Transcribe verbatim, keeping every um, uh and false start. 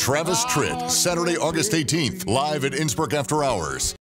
Travis Tritt, Saturday, August eighteenth, live at Innsbruck After Hours.